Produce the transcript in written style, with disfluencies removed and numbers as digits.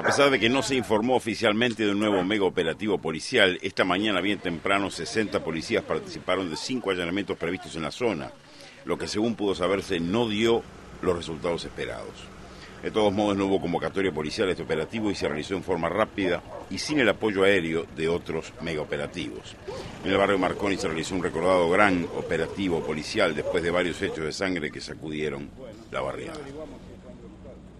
pesar de que no se informó oficialmente de un nuevo mega operativo policial, esta mañana bien temprano 60 policías participaron de 5 allanamientos previstos en la zona, lo que según pudo saberse no dio los resultados esperados. De todos modos no hubo convocatoria policial a este operativo y se realizó en forma rápida y sin el apoyo aéreo de otros mega operativos. En el barrio Marconi se realizó un recordado gran operativo policial después de varios hechos de sangre que sacudieron la barriada.